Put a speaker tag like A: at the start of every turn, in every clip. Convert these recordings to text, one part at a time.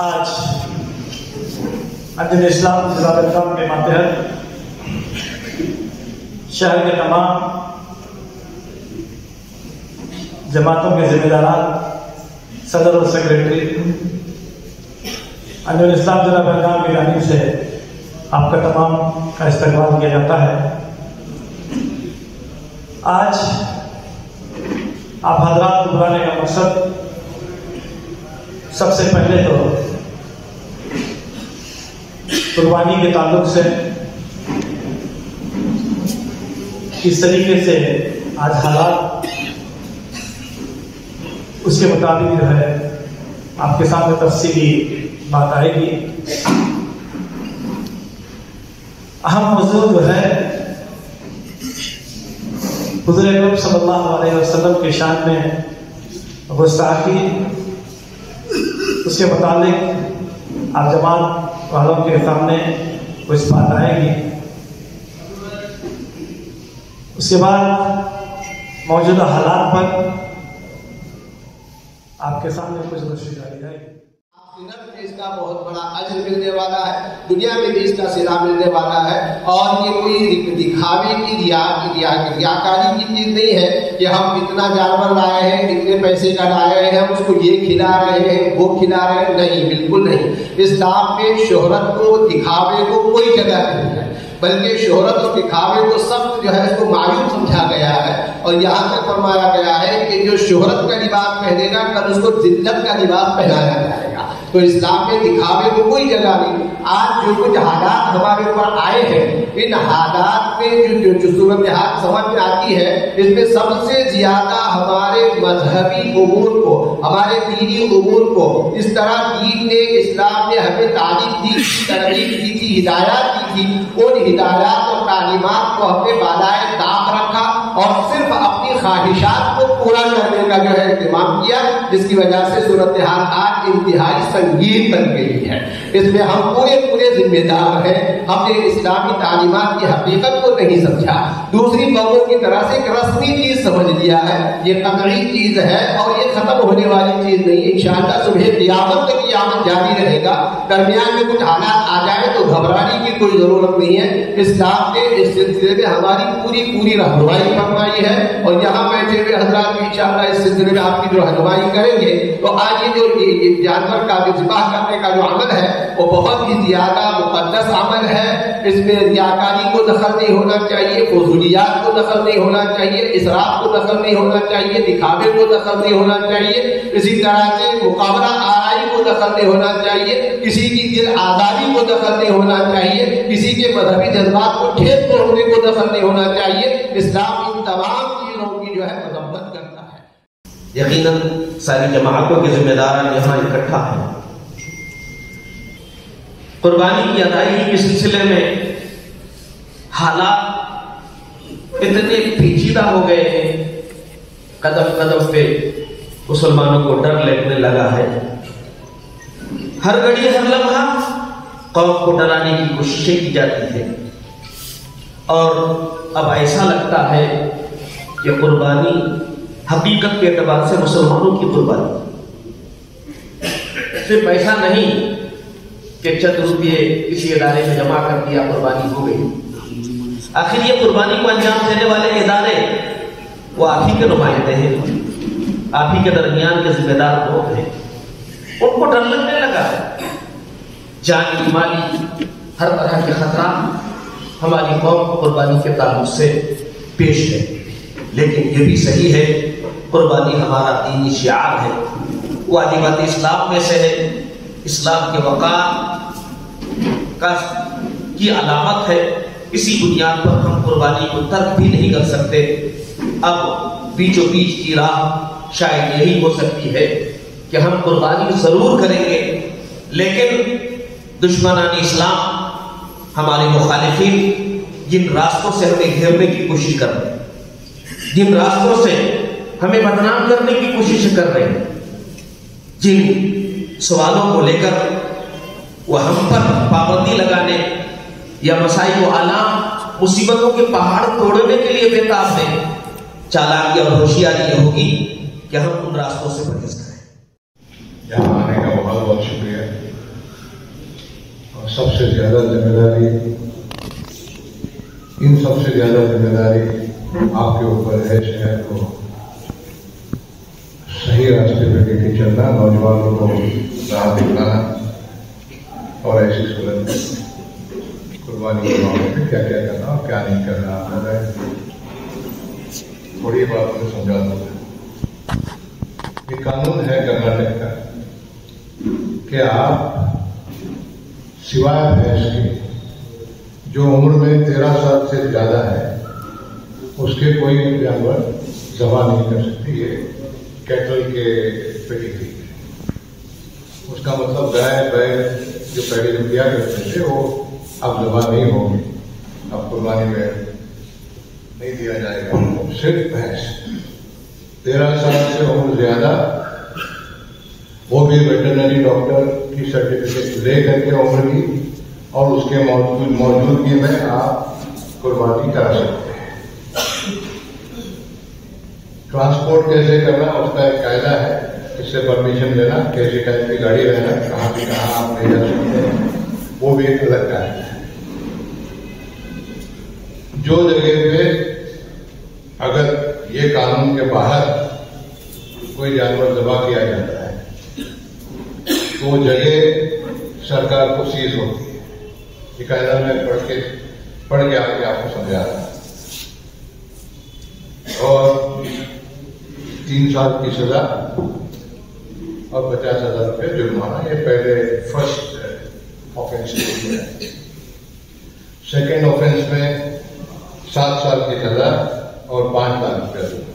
A: आज अदीन इस्लाम जिलाम के मातहत शहर के तमाम जमातों के जिम्मेदारान, सदर और सेक्रेटरी, अदीन इस्लाम जिलाम की जानिब से आपका तमाम का इस्तकबाल किया जाता है। आज आप हजरात को बुलाने का मकसद सबसे पहले तो कुर्बानी के ताल्लुक से किस तरीके से आज हालात उसके मुताबिक जो है आपके सामने तफसीली बात आएगी। अहम मौजूद जो है हुज़ूर अकरम सल्लल्लाहु अलैहि वसल्लम के शान में गुस्ताखी, उसके मुतालिक आप जमात वालों के सामने कुछ बात आएगी। उसके बाद मौजूदा हालात पर आपके सामने कुछ रोशनी डाली जाएगी।
B: इसका बहुत बड़ा अजर मिलने वाला है, दुनिया में भी इसका सिला मिलने वाला है। और ये कोई दिखावे की रियाकारी की चीज नहीं है कि हम इतना जानवर लाए हैं, इतने पैसे का लाए हैं, हम उसको ये खिला रहे हैं, वो खिला रहे हैं। नहीं, बिल्कुल नहीं। इस्लाम में शोहरत को, दिखावे को कोई जगह नहीं है, बल्कि शोहरत और दिखावे को सब जो है इसको मायूब समझा गया है। और यहाँ तक फरमाया गया है कि जो शोहरत का लिबास पहनेगा कल उसको जिल्लत का लिबास पहनाया जाएगा। तो इस्लाम में दिखावे को कोई जगह नहीं। आज जो कुछ हालात हमारे ऊपर आए हैं, इन हालात में जो सूरत हाल समझ में आती है, इसमें सबसे ज्यादा हमारे मजहबी उमूर को, हमारे दीनी उमूर को इस तरह दीन ने, इस्लाम ने हमें तालीम दी, तरगीब दी थी, हिदायत दी थी। उन हिदायत और तालीमात को हमने बालाए दाम रखा और सिर्फ अपनी ख्वाहिशात को पूरा करने का जो है इत्तेमाम किया, जिसकी वजह से सूरत हाल आज इंतहाई संगीन बन गई है। इसमें हम पूरे जिम्मेदार हैं। हमने इस्लामी तालीमात की हकीकत को नहीं समझा, दूसरी कौमों की तरह से एक रस्मी चीज समझ लिया है। ये कतई चीज है और ये खत्म होने वाली चीज नहीं है। इंशाअल्लाह सुबह क़यामत तक क़यामत जारी रहेगा। दरमियान में कुछ हालात आ जाए तो घबराने की कोई जरूरत नहीं है। इस्लाम ने इस सिलसिले में हमारी पूरी रहनुमाई फरमाई है और यहाँ बैठे हुए हजरात भी इंशाअल्लाह इस सिलसिले में आपकी जो रहनुमाई करेंगे। तो आज ये जो जानवर का ज़िबाह करने का जो अमल है वो बहुत ही ज्यादा मुक़द्दस अमल है। इसमें रियाकारी को दखल नहीं होना चाहिए, फजूलियात को दखल नहीं होना चाहिए, इसराफ को दखल नहीं होना चाहिए, दिखावे को दखल नहीं होना चाहिए, इसी तरह से मुकाबला आराई को दखल नहीं होना चाहिए, किसी की दिल आज़ादी को दखल नहीं होना चाहिए, किसी के मजहबी जज्बात को ठेस पहुंचने को दखल नहीं होना चाहिए। इस्लाम इन तमाम चीजों की जो है मजम्मत करता है।
C: यकीनन सारी जमातों के जिम्मेदार यहाँ इकट्ठा है। कुर्बानी की अदायगी के सिलसिले में हालात इतने पेचीदा हो गए हैं, कदम कदम पे मुसलमानों को डर लगने लगा है। हर घड़ी हर लम्हा कौम को डराने की कोशिशें की जाती है और अब ऐसा लगता है कि कुर्बानी हकीकत के एतबार से मुसलमानों की कुर्बानी सिर्फ ऐसा नहीं कि चंद रुपये किसी इदारे में जमा कर दिया, कुर्बानी हो गई। आखिर ये कुर्बानी को अंजाम देने वाले इदारे वो आप ही के नुमाइंदे हैं, आप ही के दरमियान के जिम्मेदार लोग हैं। उनको डर लगने लगा है। जानी माली हर तरह के खतरा हमारी कौम को कुर्बानी के ताल्लुक से पेश है। लेकिन ये भी सही है, कुर्बानी हमारा दीनी शिआर है, वाजिबात इस्लाम में से है, इस्लाम के वक़ार की अलामत है। इसी बुनियाद पर हम कुर्बानी को तर्क भी नहीं कर सकते। अब बीचों बीच की राह शायद यही हो सकती है कि हम कुर्बानी जरूर करेंगे, लेकिन दुश्मनान इस्लाम, हमारे मुखालिफिन जिन रास्तों से हमें घेरने की कोशिश कर रहे हैं, जिन रास्तों से हमें बदनाम करने की कोशिश कर रहे हैं, जिन सवालों को लेकर वह हम पर पाबंदी लगाने या मसाइल व आलाम मुसीबतों के पहाड़ तोड़ने के लिए बेताब हैं, चालाकी और होशियारी ये होगी कि हम उन रास्तों से परहेज करें।
D: यहाँ आने का बहुत बहुत शुक्रिया। सबसे ज़्यादा जिम्मेदारी, इन सबसे ज़्यादा जिम्मेदारी आपके ऊपर है शहर को सही रास्ते पे लेके चलना, नौजवानों को राह दिखाना और ऐसी सूरत में कुर्बानी के मामले में क्या क्या करना और क्या नहीं करना। मैं थोड़ी बात में समझा दूंगा। ये कानून है कर्नाटक का कि आप सिवाय भैंस के जो उम्र में 13 साल से ज़्यादा है उसके कोई जानवर ज़बह नहीं कर सकते। ये कैटल के पेडिग्री, उसका मतलब गाय बैल जो पहले जो किया करते थे वो अब ज़बह नहीं होगी, अब कुर्बानी में नहीं दिया जाएगा। सिर्फ भैंस 13 साल से उम्र ज़्यादा, वो भी वेटरनरी डॉक्टर की सर्टिफिकेट ले करके उम्र की और उसके मौजूदगी में आप कुर्बानी करा सकते हैं। ट्रांसपोर्ट कैसे करना उसका एक कायदा है, इससे परमिशन लेना, कैसे टाइप की गाड़ी रहना, कहाँ भी कहाँ आप ले जा सकते हैं, वो भी एक अलग कायदा है। जो जगह पे अगर ये कानून के बाहर कोई जानवर ज़बह किया जाता है तो जगह सरकार को सीज होती है। ये कायदा में पढ़ के आगे आपको समझा रहा है। और 3 साल की सजा और 50,000 रुपये जुर्माना, ये पहले फर्स्ट ऑफेंस के लिए है। सेकेंड ऑफेंस में 7 साल की सजा और 5 लाख रुपया जुर्माना।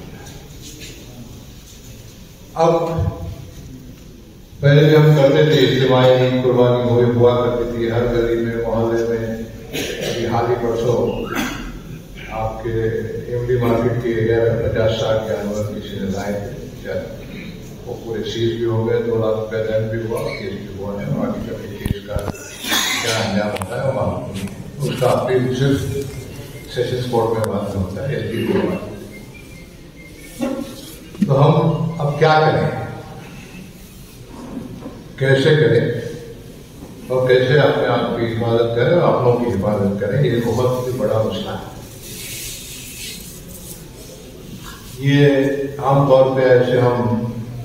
D: अब पहले भी हम करते थे इज्तिमाई कुर्बानी हुआ करती थी हर गली में, मोहल्ले में। अभी हाल ही परसों आपके एमडी मार्केट के एरिया में 50-60 जानवर किसी ने लाए थे, वो पूरे सीज भी हो गए, 2 लाख रुपया दंड भी हुआ, केस भी हुआ है। आगे कभी केस का क्या अंजाम होता है मालूम नहीं, उसका अपील सिर्फ सेशंस कोर्ट में बात होता है, एसपी को बात। तो हम अब क्या करें, कैसे करें और कैसे अपने आप की हिफाजत करें और अपनों की हिफाजत करें, ये बहुत ही बड़ा मसला है। ये आमतौर पे ऐसे हम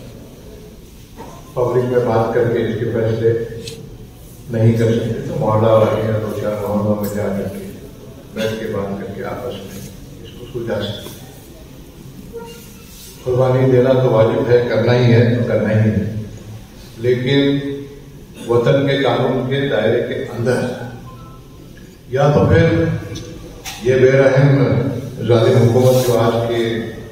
D: पब्लिक में बात करके इसके फैसले नहीं कर सकते, तो मोहल्ला वाले या 2-4 मोहल्लों में जा करके बैठ के बात करके आपस में इसको सुलझा सकते। कुर्बानी देना तो वाजिब है, करना ही है तो करना ही है, लेकिन वतन के कानून के दायरे के अंदर, या तो फिर ये बेरहम जालिम हुकूमत जो आज के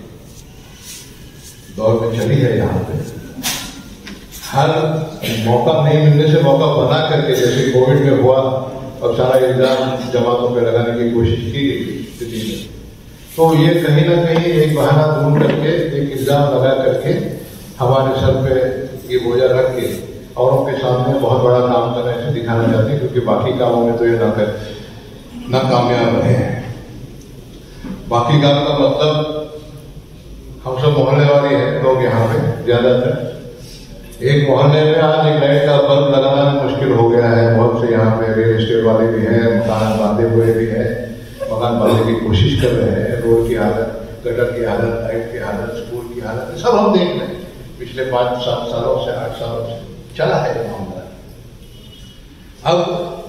D: दौर में चली है, यहाँ पे हर मौका नहीं मिलने से मौका बना करके, जैसे कोविड में हुआ और सारा इल्जाम जमातों पे लगाने की कोशिश की गई स्थिति में, तो ये कहीं ना कहीं एक बहाना ढूंढ करके, एक इल्जाम लगा करके हमारे सर पे ये बोझा रख के औरों के सामने बहुत बड़ा काम करने से दिखाना चाहते हैं, क्योंकि बाकी कामों में तो ये नाकामयाब रहे हैं। बाकी काम का मतलब हम सब मोहल्ले वाले हैं लोग, यहाँ पे ज्यादातर एक मोहल्ले में आज एक लाइट का बल्ब लगाना मुश्किल हो गया है। बहुत से यहाँ पे रियल एस्टेट वाले भी हैं, मकान बांधे हुए भी हैं, मकान बांधने की कोशिश कर रहे हैं। रोड की हालत, गटर की हालत, लाइट की हालत, स्कूल की हालत, सब हम देख रहे हैं। पिछले 5-7 सालों से 8 सालों से चला है ये मामला। अब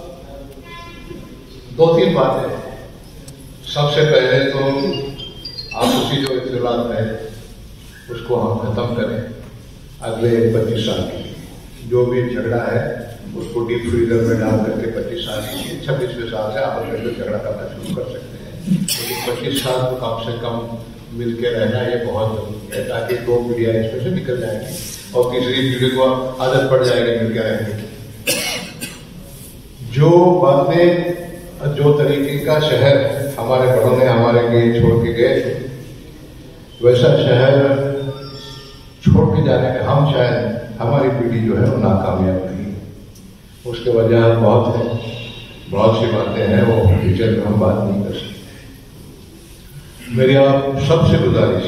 D: 2-3 बातें। सबसे पहले तो आपसी जो इख्तिलाफ है उसको हम खत्म करें। अगले 25 साल के लिए जो भी झगड़ा है उसको डीप फ्रीजर में डाल करके 25 साल के लिए, 26वें साल से आपस में झगड़ा करना शुरू कर सकते हैं। लेकिन 25 साल तो कम से कम मिलकर रहना ये बहुत जरूरी है, ताकि 2 पीढ़ियां इसमें से निकल जाएंगी और तीसरी पीढ़ी को आदत पड़ जाएगी मिलकर रहने की। जो बातें, जो तरीके का शहर हमारे बड़ों ने हमारे लिए छोड़ के गए थे, वैसा शहर छोड़ के जाने में हम शायद, हमारी पीढ़ी जो है वो नाकामयाब नहीं। उसके वजह बहुत है, बहुत सी बातें हैं, वो फ्यूचर में हम बात नहीं कर सकते। मेरी आप सबसे गुजारिश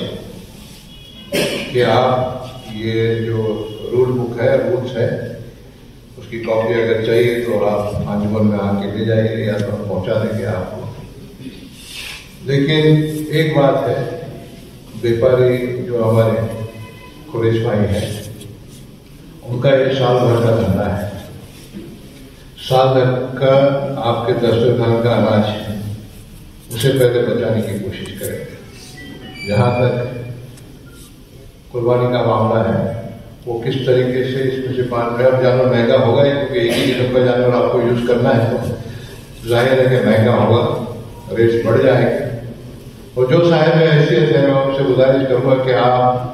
D: है कि आप ये जो रूल बुक है, रूल्स है, उसकी उसकी कॉपी अगर चाहिए तो आप अंजुमन में आके ले जाइए या तो हम पहुँचा देंगे आपको। लेकिन एक बात है, व्यापारी जो हमारे कुरैश भाई हैं, उनका ये साल भर का धंधा है। साल भर का आपके दस्तरखान का अनाज है, उसे पहले बचाने की कोशिश करें। जहाँ तक कुर्बानी का मामला है, वो किस तरीके से इसमें से 5 जानवर महंगा होगा, क्योंकि एक ही किस्म का जानवर आपको यूज करना है तो जाहिर है कि महंगा होगा, रेट बढ़ जाएंगे। और जो साहब हैसियत है, मैं आपसे गुजारिश करूंगा कि आप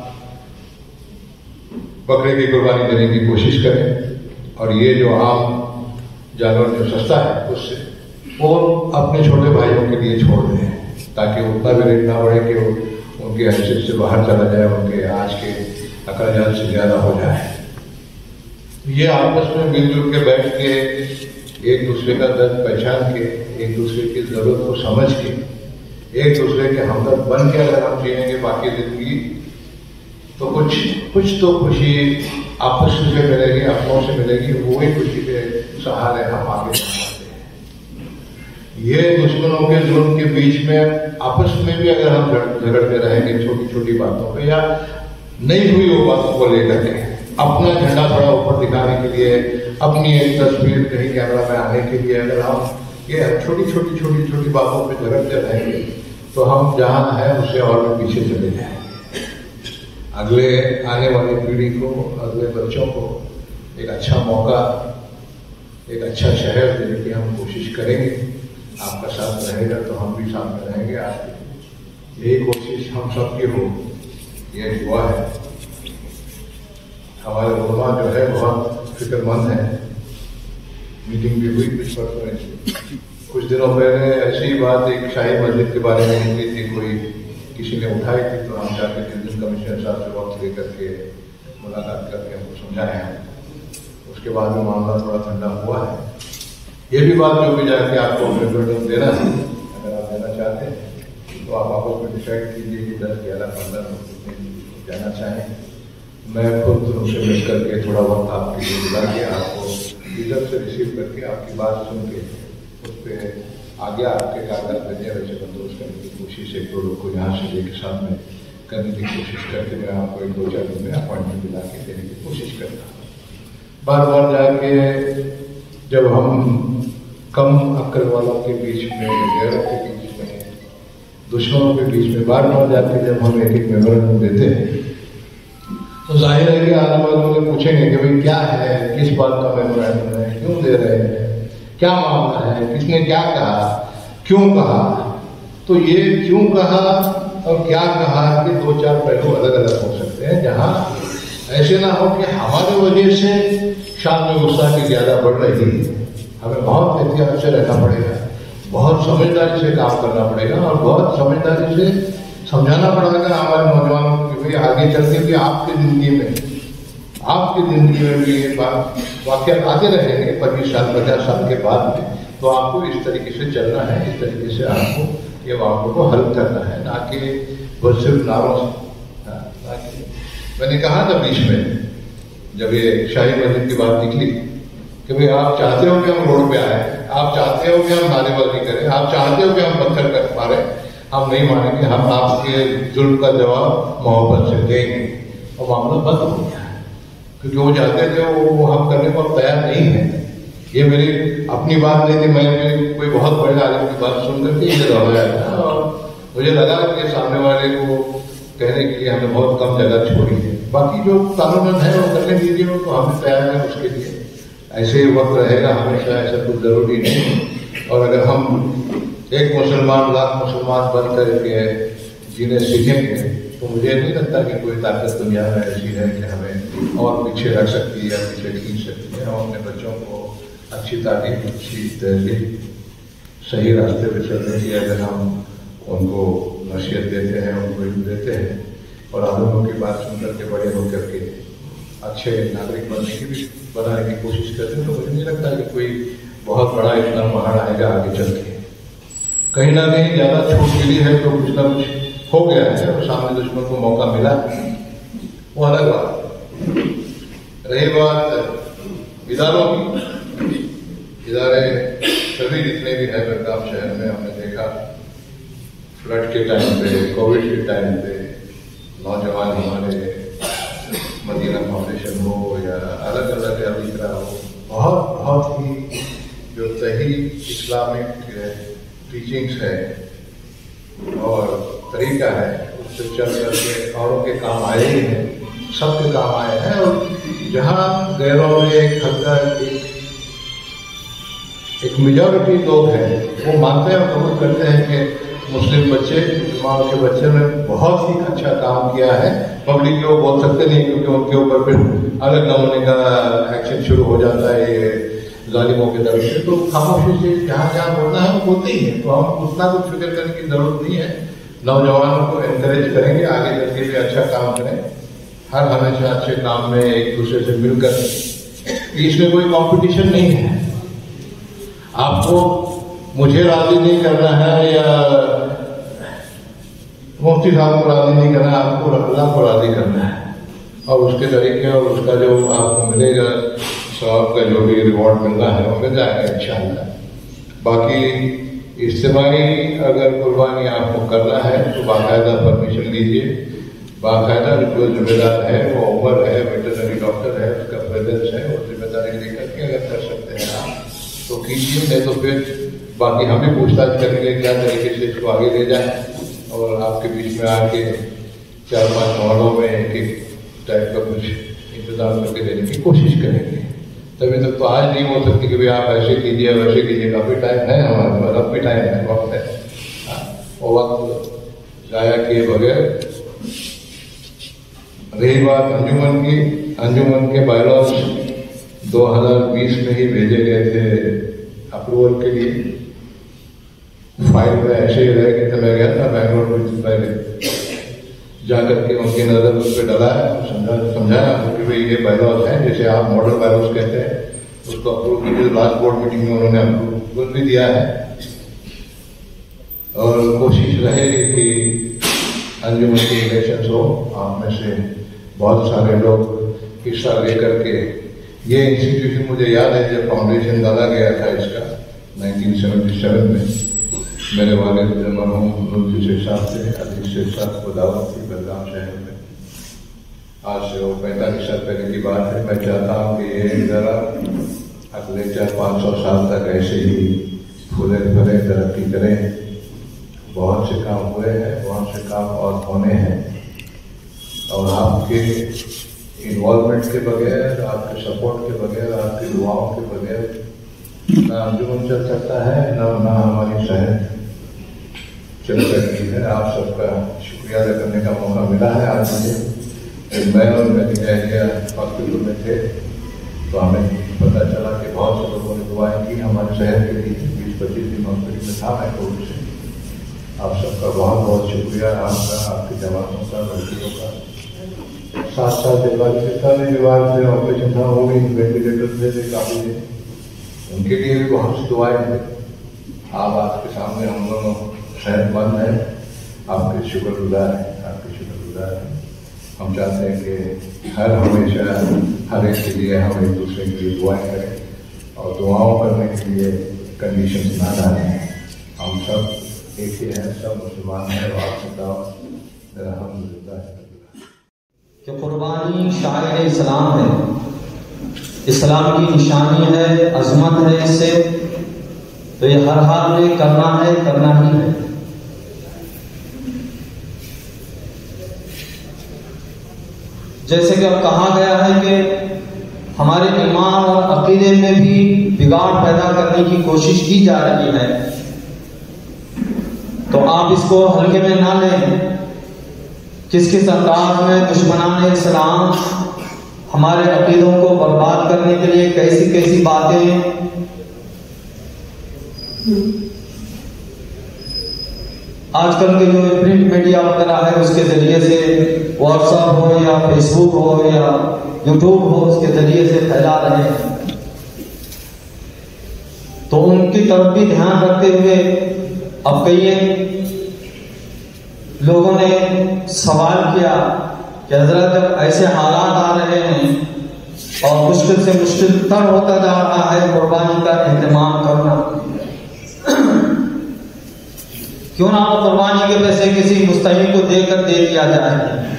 D: बकरे की कुर्बानी देने की कोशिश करें और ये जो आम जानवर जो सस्ता है उससे वो अपने छोटे भाइयों के लिए छोड़ दें, ताकि उतना भी रेट ना बढ़े कि वो उनकी हैसियत से बाहर चला जाए, उनके आज के अखराजात से ज्यादा हो जाए। ये आपस में मिलजुल के बैठ के एक दूसरे का दर्द पहचान के, एक दूसरे की जरूरत को समझ के, एक दूसरे के हमदर्द बन के अगर हम जिएंगे बाकी जिंदगी, तो कुछ तो खुशी आपस से मिलेगी, अपनों से मिलेगी। वही खुशी के सहारे हम आगे बढ़ सकते हैं। ये दुश्मनों के जुल्म के बीच में आपस में भी अगर हम झगड़ते रहेंगे छोटी छोटी बातों पे, या नहीं हुई वो बातों को लेकर के, अपना झंडा थोड़ा ऊपर दिखाने के लिए, अपनी एक तस्वीर कहीं कैमरा में आने के लिए, अगर हम ये छोटी बातों पे झगड़ते रहेंगे तो हम जहाँ है उससे और भी पीछे चले जाएंगे। अगले आने वाली पीढ़ी को, अगले बच्चों को एक अच्छा मौका, एक अच्छा शहर देने की हम कोशिश करेंगे। आपका साथ रहेगा तो हम भी साथ में रहेंगे। आपकी यही कोशिश हम सबकी हो, ये दुआ है। हमारे उलमा जो है बहुत फिक्रमंद है। मीटिंग भी हुई कुछ दिनों पहले, ऐसी बात एक शाही मस्जिद के बारे में निकली थी, कोई किसी ने उठाई थी, तो हम जाके डिवीजन कमिश्नर साहब से वक्त लेकर के मुलाकात करके हमको समझाए हैं। उसके बाद में मामला थोड़ा ठंडा हुआ है। ये भी बात जो भी जाके आपको रिप्रेजेंटेशन देना है, अगर आप देना चाहते हैं तो आप आपस में डिसाइड कीजिए कि 10, 11, 15 जाना चाहें। मैं खुद उनसे मिल करके थोड़ा वक्त आपके लिए मिला के, आपको इज्जत से रिसीव करके, आपकी बात सुन के उस पर आगे आपके कागजात भेजे, वैसे बंदोबस्त करने की कोशिश, 1-2 लोग को यहाँ से लेकर साथ में करने की कोशिश करके मैं आपको 1-2-4 दिन में अपॉइंटमेंट दिला के देने की कोशिश करता हूँ। बार बार जाके जब हम कम अक्ल वालों के बीच में, गैरों के बीच में, दुश्मनों के बीच में बार बार जाके जब हम एक मेमोरेंडम देते हैं, तो जाहिर है कि आने वाले लोग पूछेंगे कि भाई क्या है, किस बात का मेमोरेंडम है, क्यों दे रहे हैं, क्या मामला है, किसने क्या कहा, क्यों कहा। तो ये क्यों कहा और क्या कहा के 2-4 पहलू अलग अलग हो सकते हैं, जहाँ ऐसे ना हो कि हमारे वजह से शाम में गुस्सा की ज्यादा बढ़ रही है। हमें बहुत एहतियात से रहना पड़ेगा, बहुत समझदारी से काम करना पड़ेगा और बहुत समझदारी से समझाना पड़ेगा हमारे नौजवानों को कि भाई आगे चलते भी आपकी जिंदगी में भी ये बात वाकई आते रहेंगे 25 साल 50 साल के बाद में, तो आपको इस तरीके से चलना है, इस तरीके से आपको ये मामलों को हल करना है, ना कि बस सिर्फ नारों से। मैंने कहा था बीच में जब ये शाही मस्जिद की बात निकली कि भाई आप चाहते हो कि हम रोड पे आए, आप चाहते हो कि हम नारेबाजी करें, आप चाहते हो कि हम पत्थर कर मारे, हम नहीं मानेंगे, हम आपके जुल्म का जवाब मोहब्बत से देंगे। और मामला बंद हो गया है, क्योंकि वो चाहते थे वो हम करने को तैयार नहीं है। ये मेरी अपनी बात नहीं थी, मैंने कोई बहुत बड़े आदमी की बात सुन करके ये दोहराया था और मुझे लगा कि सामने वाले को कहने के लिए हमने बहुत कम जगह छोड़ी है। बाकी जो कानून है वो करने दीजिए, वो तो हम तैयार हैं उसके लिए। ऐसे ही वक्त रहेगा हमेशा, ऐसा कुछ जरूरी नहीं। और अगर हम एक मुसलमान लाख मुसलमान बन करके जीने सीखेंगे तो मुझे नहीं लगता कि कोई ताकत दुनिया में ऐसी है कि हमें और पीछे रख सकती है या पीछे खींच सकती है। हम अपने बच्चों को अच्छी तालीम, अच्छी तहजीब, सही रास्ते पर चलने की अगर हम उनको नसीहत देते हैं, उनको इल्म देते हैं और आदमियों की बात सुन करके बड़े होकर के अच्छे नागरिक बनाने की कोशिश करते हैं, तो मुझे नहीं लगता कि कोई बहुत बड़ा इतना पहाड़ आएगा आगे चल के। कहीं ना कहीं ज्यादा छूट मिली है तो कुछ ना कुछ हो गया है और सामने दुश्मन को मौका मिला, वो अलग बात। रही बात इदारों की, इदारे सभी जितने भी है बेलगाम शहर में हमने देखा फ्लड के टाइम पे, कोविड के टाइम पे नौजवान हमारे मदीना फाउंडेशन हो या अलग अलग अलीकरा हो, बहुत ही जो सही इस्लामिक टीचिंग्स है और तरीका है उससे चल करके औरों के काम आए ही हैं, सबके काम आए हैं। और जहाँ गैरों में एक हल्का एक मेजॉरिटी लोग हैं वो मानते हैं और कबूल करते हैं कि मुस्लिम बच्चे, मुसलमानों के बच्चे ने बहुत ही अच्छा काम किया है। पब्लिक लोग बोल सकते नहीं क्योंकि उनके ऊपर फिर अलग नमूने का एक्शन शुरू हो जाता है ये जालिमों की तरफ से। तो खामोशी से जहाँ जहाँ बोलना है वो बोलते ही है, तो हम उतना कुछ फिक्र करने की जरूरत नहीं है। नौजवानों को एनकरेज करेंगे आगे चल के भी अच्छा काम करें, हर हमेशा अच्छे काम में एक दूसरे से मिलकर, इसमें कोई कंपटीशन नहीं है। आपको मुझे राजी नहीं करना है या मुफ्ती साहब को राजी नहीं करना है, आपको अल्लाह को राजी करना है और उसके तरीके और उसका जो आपको मिलेगा सवाब का जो भी रिवॉर्ड मिलना है वो मिल जाएगा इंशाअल्लाह। बाकी इज्तिमाई अगर कुर्बानी आपको करना है तो बाकायदा परमिशन लीजिए, बाकायदा जो जिम्मेदार है वो उमर है, वेटरनरी डॉक्टर है, उसका प्रेजेंस है, वो जिम्मेदारी लेकर के अगर कर सकते हैं आप तो कीजिए, नहीं तो फिर बाकी हम भी पूछताछ करेंगे क्या तरीके से इसको आगे ले जाए और आपके बीच में आके 4-5 मोहल्लों में एक टाइप का कुछ इंतजाम करके देने की कोशिश करेंगे। तभी तक तो आज नहीं हो सकती कि भाई आप ऐसे कीजिए वैसे कीजिए, काफी टाइम है हमारे पास, अब भी टाइम है, वक्त है। वो वक्त जाया किए बगैर रही बात अंजुमन की, अंजुमन के बायलॉज 2020 में ही भेजे गए थे अप्रूवल के लिए, फाइल में ऐसे ही रह गए थे। मैं गया था बैंगलोर में पहले जाकर के उनकी नजर उस पर डला है, समझाया कि भाई ये बायलॉज हैं जैसे आप मॉडल बायलॉज कहते हैं, उसको अप्रूव कीजिए। लास्ट बोर्ड मीटिंग में उन्होंने अप्रूवल भी दिया है और कोशिश रहेगी कि अंजुमन के इलेक्शन हो, आप में से बहुत सारे लोग हिस्सा लेकर के ये इंस्टीट्यूशन, मुझे याद है जब फाउंडेशन डाला गया था इसका 1977 में, मेरे वालिद मरहूम मुफ्ती शेख साहब थे, अजीज शेख साहब को दावत थी बेलगाम शहर में। आज से वो 45 साल पहले की बात है। मैं चाहता हूँ कि ये जरा अगले 400-500 साल तक ऐसे ही फूले फले तरक्की करें। बहुत से काम हुए हैं, बहुत से काम और होने हैं और आपके इन्वॉल्वमेंट के बगैर, आपके सपोर्ट के बगैर, आपकी दुआओं के बगैर ना अंजुमन चल सकता है, ना हमारी शहर चल सकती है। आप सबका शुक्रिया अदा करने का मौका मिला है आज मुझे। मैं और मेरी अहलिया हॉस्पिटल में थे तो हमें पता चला कि बहुत से लोगों ने दुआएं की हमारे शहर के लिए। 20-25 दिन हॉस्पिटल में था मैं कोविड से। आप सबका बहुत बहुत शुक्रिया, आपका, आपके जवानों का, लड़कियों का। 7 दिवाली के सारे विभाग से ऑपरेशन था, वो भी वेंटिलेटर थे काफी थे, उनके लिए भी बहुत सी दुआएं थे। आप आपके सामने हम दोनों सेहतमंद हैं, आपके शुक्रगुजार हैं, आपके शुक्रगुजार हैं। हम चाहते हैं कि हर हमेशा हर एक के लिए हम एक दूसरे के लिए दुआएं करें और दुआओं करने के लिए कंडीशंस ना डालें। हम सब एक ही हैं, सब मुसलमान हैं और आप बताओ अल्हम्दुलिल्लाह
E: कि कुर्बानी शायर इस्लाम है, इस्लाम की निशानी है, अजमत है इससे, तो ये हर हाल में करना है, करना ही है। जैसे कि अब कहा गया है कि हमारे ईमान और अकीदे में भी बिगाड़ पैदा करने की कोशिश की जा रही है, तो आप इसको हल्के में ना लें। किस किस अंदाज में दुश्मनाने इस्लाम हमारे अकीदों को बर्बाद करने के लिए कैसी कैसी बातें आजकल के जो प्रिंट मीडिया वगैरह है उसके जरिए से, व्हाट्सएप हो या फेसबुक हो या यूट्यूब हो, उसके जरिए से फैला रहे हैं, तो उनकी तरफ भी ध्यान रखते हुए अब कई लोगों ने सवाल किया कि हजरत जब ऐसे हालात आ रहे हैं और मुश्किल से मुश्किल तर होता जा रहा है कुर्बानी का एहतमाम करना। क्यों ना कुर्बानी के पैसे किसी मुस्तहिक को देकर दे दिया जाए।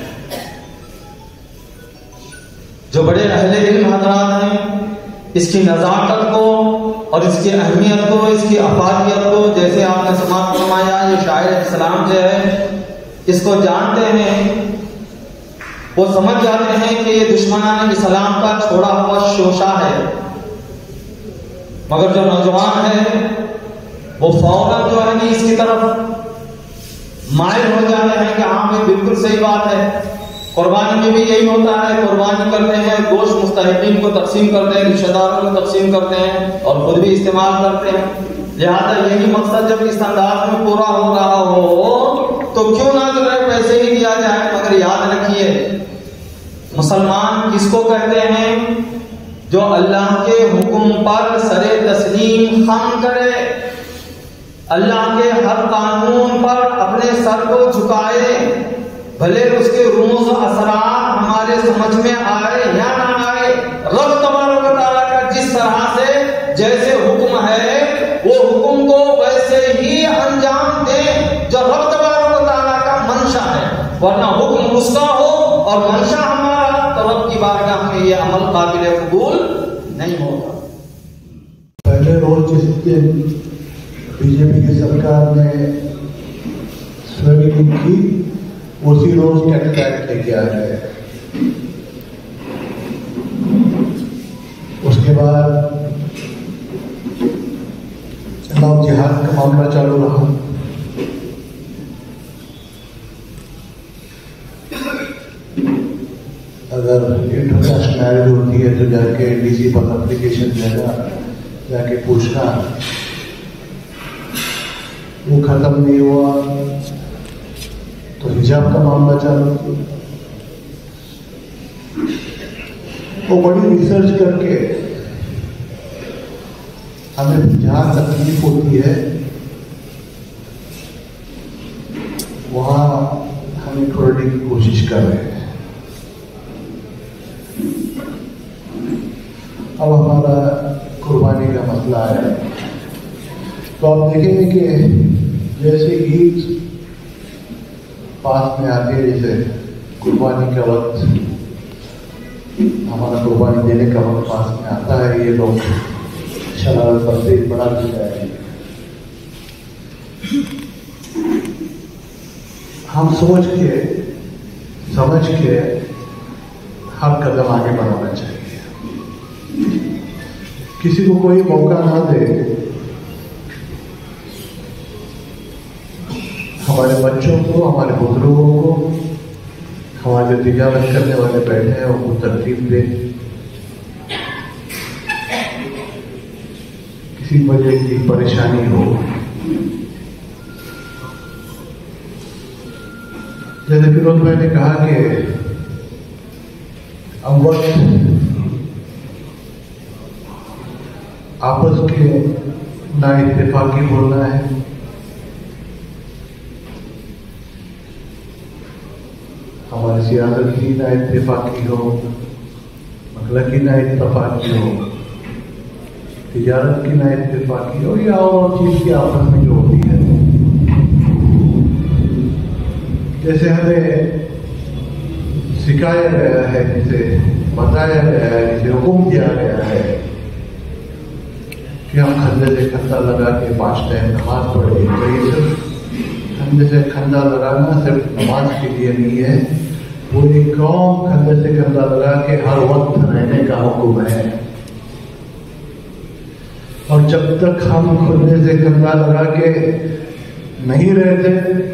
E: जो बड़े अहले इल्म हज़रात हैं इसकी नज़ाकत को और इसकी अहमियत को, इसकी अफादियत को, जैसे आपने समाप्त फरमाया, ये शायर इस्लाम जो है इसको जानते हैं, वो समझ जाते हैं कि ये दुश्मनान इस्लाम का छोड़ा हुआ शोशा है। मगर जो नौजवान है वो फौरन जो है नहीं इसकी तरफ माइल हो जाते हैं कि हाँ भाई बिल्कुल सही बात है। कुर्बानी में भी यही होता है, कुर्बानी करते हैं, गोश्त मुस्तहिकीन को तकसीम करते हैं, रिश्तेदारों को तकसीम करते हैं और खुद भी इस्तेमाल करते हैं। लिहाजा यही मकसद जब इस अंदाज में पूरा हो रहा हो तो क्यों ना जो है पैसे ही दिया जाए। मगर याद रखिए, मुसलमान किसको कहते हैं? जो अल्लाह के हुक्म पर सरे तस्लीम खम करे, अल्लाह के हर कानून पर अपने सर को झुकाए, भले उसके रूज़ असरात हमारे समझ में आए या ना आए। रब तबारक व तआला का जिस तरह से जैसे हुक्म है वो हुक्म को वैसे ही अंजाम दें जो रब तबारक व तआला का मंशा है, वरना हुक्म उसका हो और मंशा हमारा तो रब की बारगाह में ये अमल काबिल कबूल नहीं होगा।
F: पहले रोज जिस दिन बीजेपी की सरकार ने स्वेरिंग की उसी रोज टैक्स एक्ट लेके आ गए। उसके बाद लव जिहाद का मामला चालू रहा। अगर इंटरकास्ट मैरिज होती है तो जाके डीसी पर एप्लीकेशन देना, जाके पूछना, वो खत्म नहीं हुआ तो हिजाब का मामला चालू। वो बड़ी रिसर्च करके हमें जहाँ तकलीफ होती है वहाँ हमें छोड़ने की कोशिश कर रहे हैं। अब हमारा कुर्बानी का मसला है तो आप देखेंगे कि जैसे ईद पास में आती है, जैसे कुर्बानी का वक्त, हमारा कुर्बानी देने का वक्त पास में आता है, ये लोग शरारत करते बड़ा दिया है। हम समझ के हर कदम आगे बढ़ाना चाहिए। किसी को कोई मौका ना दे हमारे बच्चों को, हमारे बुजुर्गों को, हमारे जो तिजारत करने वाले बैठे हैं उनको तरतीब दे। किसी वजह की परेशानी हो, जैसे फिरोज भाई ने कहा कि अब वक्त आपस के ना इत्तेफाकी बोलना है। हमारी सियासत की ना इत्तेफाकी हो, मसला की ना इत्तेफाकी हो, तिजारत की ना इत्तेफाकी हो, या और चीज की आपस में जो होती है। जैसे हमें सिखाया गया है, जिसे बताया गया है, जिसे हुक्म दिया गया है कि हम खंडे से खंदा लगा के 5 टाइम नमाज पढ़े, तो ये सिर्फ खंडे से खंदा लगाना सिर्फ नमाज के लिए नहीं है, पूरी कौम खंडे से खंदा लगा के हर वक्त रहने का हुक्म है। और जब तक हम खंडे से खंदा लगा के नहीं रहते,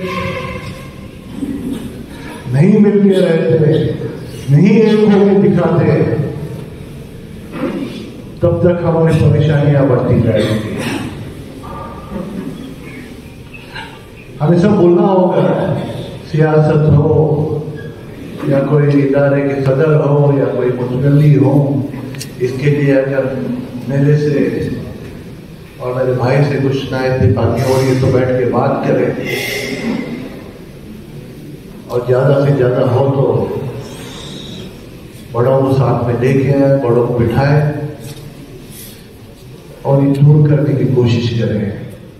F: नहीं मिलके रहते, नहीं एक होकर दिखाते, तब तक हमारी परेशानियां बढ़ती जाएंगी। हमें सब बोलना होगा, सियासत हो या कोई इदारे के सदर हो या कोई मुतवल्ली हो, इसके लिए अगर मेरे से और मेरे भाई से कुछ ना इत्तेफाकी हो रही है तो बैठ के बात करें, और ज्यादा से ज्यादा हो तो बड़ों को साथ में लेके आए, बड़ों को बिठाए और ये दूर करने की कोशिश करें।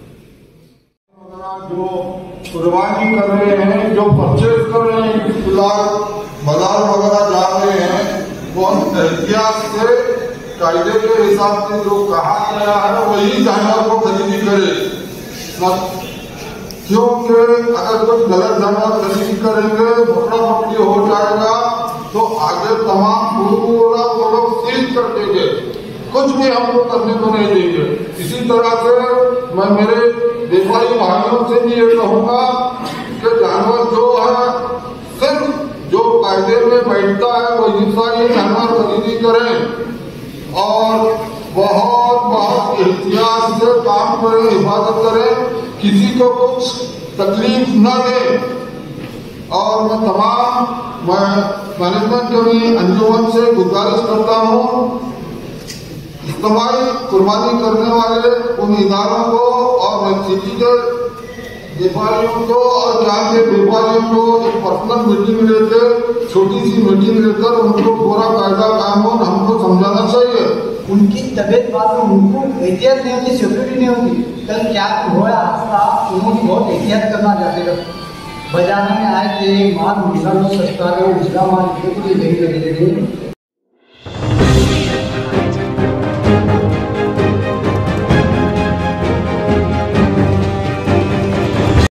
G: जो कुर्बानी कर रहे हैं, जो परचेज कर रहे हैं, बाजार वगैरह जा रहे हैं, वो एहतियात से कायदे के हिसाब से जो कहा गया है वही जानवर को खरीदी करे, क्योंकि अगर कोई गलत जानवर खरीदी करेंगे, पकड़ा पकड़ी हो जाएगा तो आगे तमाम पूरा वो लोग सीज कर देंगे, कुछ भी हम लोग करने को नहीं देंगे। इसी तरह से मैं मेरे व्यापारी भाइयों से भी ये कहूँगा कि जानवर जो है सिर्फ जो कायदे में बैठता है वही सारी जानवर खरीदी करें और बहुत एहतियात से काम करें, हिफाजत करें, किसी को कुछ तकलीफ न दें। और मैं तमाम मैनेजमेंट कमेटी अंजुमन से गुजारिश करता हूँ, इज्तिमाई कुर्बानी करने वाले उन इदारों को और सिटी के व्यापारियों को और यहाँ के व्यापारियों को एक पर्सनल मीटिंग लेकर, छोटी सी मीटिंग लेकर उनको पूरा कायदा कानून हमको समझाना चाहिए।
H: उनकी तबीयत बाद में उनको एहतियात नहीं होती, सिक्योरिटी नहीं होती। कल क्या हुआ हादसा, उन्होंने बहुत एहतियात करना चाहते थे। बाजार में आए थे, माल मिला लो सस्ता है, उसका माल नहीं लगे थे,